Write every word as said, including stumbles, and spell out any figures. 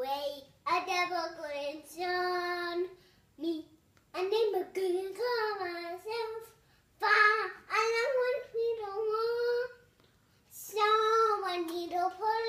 Wait, I never couldn't turn me. I never couldn't call myself far. I don't want me to want. Someone need to put